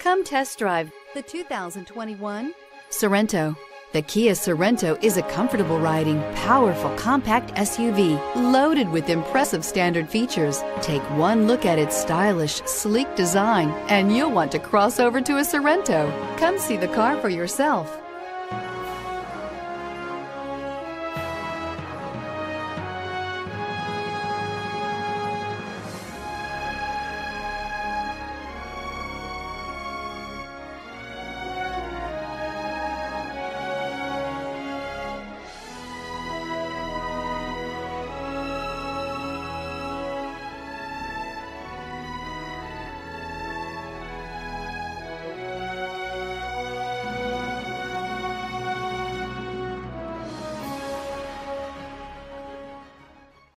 Come test drive the 2021 Sorento. The Kia Sorento is a comfortable riding, powerful compact SUV loaded with impressive standard features. Take one look at its stylish, sleek design and you'll want to cross over to a Sorento. Come see the car for yourself.